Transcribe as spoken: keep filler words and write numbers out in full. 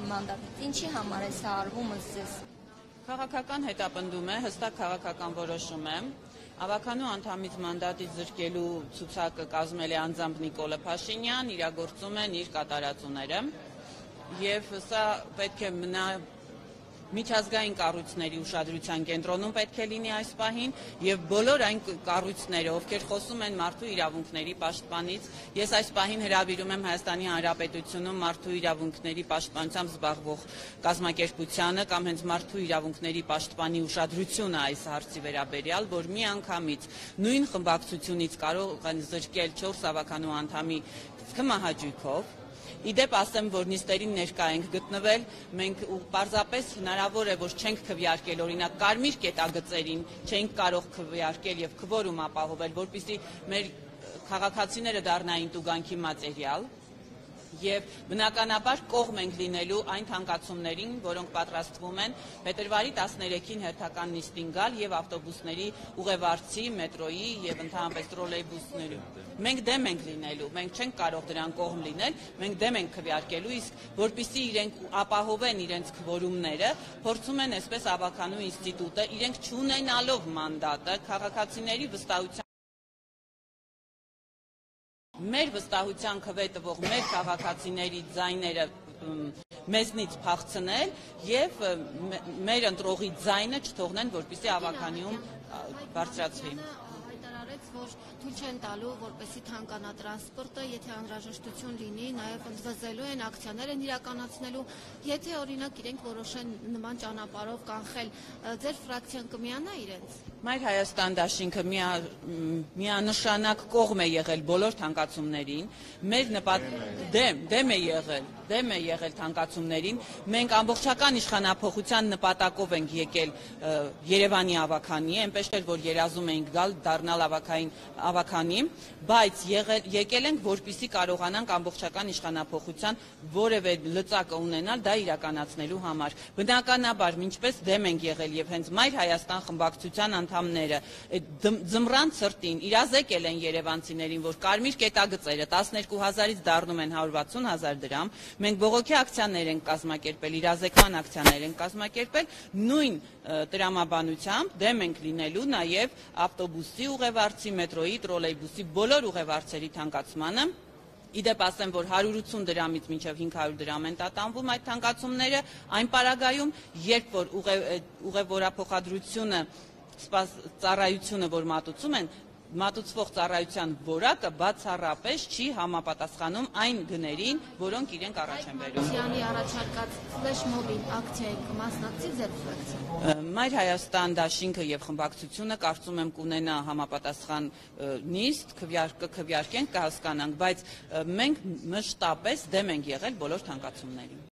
մանդատից։ Ինչի համար է սա արվում ըստ։ Քաղաքական հետապնդում է, հստակ քաղաքական որոշում է։ Ավականու անդամից մանդատից զրկելու ցուցակը կազմել է անձամբ Նիկոլ Փաշինյան, իրագործում են իր կատարածուները, եւ սա պետք է մնա միջազգային կառույցների ուշադրության կենտրոնում պետք է լինի այս պահին եւ բոլոր այն կառույցները, ովքեր խոսում են մարդու իրավունքների պաշտպանից, ես այս պահին հրավիրում եմ Հայաստանի Հանրապետությունում մարդու իրավունքների պաշտպանությամբ զբաղվող կազմակերպությանը կամ հենց մարդու իրավունքների պաշտպանի ուշադրությունը այս հարցի վերաբերյալ, որ մի անգամից նույն խմբակցությունից կարող են զրկել չորս ավականու անդամի կմահաճույքով։ Իդեպ ասեմ, որ նիստերին ներկա ենք գտնվել, մենք պարզապես հնարավոր է, որ չենք քվեարկել, օրինակ կարմիր կետագծերին չենք կարող քվեարկել եւ քվորում ապահովել, որպեսզի մեր քաղաքացիները դառնային տուգանքի մատերիալ եւ բնականաբար կողմ ենք լինելու այն թանկացումներին, որոնք պատրաստվում են փետրվարի տասներեքին հերթական նիստին գալ եւ ավտոբուսների ուղևորցի, մետրոյի եւ ընդհանրապես տրոլեյբուսների։ Մենք դեմ ենք լինելու, մենք չենք կարող դրան կողմ լինել, մենք դեմ ենք քվեարկելու, իսկ որպեսզի իրենք ապահովեն իրենց քվորումները, փորձում են այսպես ավականու ինստիտուտը, իրենք չունենալով մանդատը, քաղաքացիների վստահության Մեր վստահության քվե տվող մեր քաղաքացիների ձայները մեզնից փախցնել եւ մեր ընտրողի ձայնը չթողնեն, որպեսզի ավականիում բարձրացվի։ Հայտարարեց, որ թույլ չեն տալու, որպեսզի թանկանա տրանսպորտը, եթե անհրաժեշտություն լինի, նաեւ ընդվզելու են, ակցիաներ են իրականացնելու, եթե օրինակ իրենք որոշեն նման ճանապարհով կանխել, ձեր ֆրակցիան կմիանա իրենց։ Մայր Հայաստան դաշինքը միանշանակ կողմ է եղել բոլոր թանկացումներին, մեր նպատ դեմ, դեմ է եղել, դեմ է եղել թանկացումներին, մենք ամբողջական իշխանափոխության նպատակով ենք եկել Երևանի ավականի, այնպես էր, որ երազում էինք գալ դառնալ ավակային ավականի, բայց եկել ենք, որպեսզի կարողանանք ամբողջական իշխանափոխության որևէ լծակ ունենալ դա իրականացնելու համար։ Բնականաբար, ինչպես դեմ ենք եղել եւ հենց Մայր Հայաստան խմբակցության անդամները ձմռան ցրտին իրազեկել են երևանցիներին, որ կարմիր կետագծերը տասներկու հազարից դառնում են հարյուր վաթսուն հազար դրամ, մենք բողոքի ակցիաներ ենք կազմակերպել, իրազեկման ակցիաներ ենք կազմակերպել, նույն տրամաբանությամբ դեմ ենք լինելու նաև ավտոբուսի ուղևորցի, մետրոյի, տրոլեյբուսի բոլոր ուղևորցերի թանկացմանը։ Իդեպ ասեմ, որ հարյուր ութսուն դրամից մինչև հինգ հարյուր դրամ են տատանվում այդ թանկացումները, այն պարագայում, երբ որ ուղևորափոխադրությունը ծառայությունը, որ մատուցում են, մատուցվող ծառայության որակը բացառապես չի համապատասխանում այն գներին, որոնք իրենք առաջ են բերում։ Սյանի առաջարկած ֆլեշմոբին ակցիային կմասնակցի ձեր ֆրակցիան։ Մայր Հայաստան դաշինքը եւ խմբակցությունը կարծում եմ կունենա համապատասխան նիստ, կքվեարկենք, կհասկանանք, բայց մենք մշտապես դեմ ենք եղել բոլոր թանկացումներին։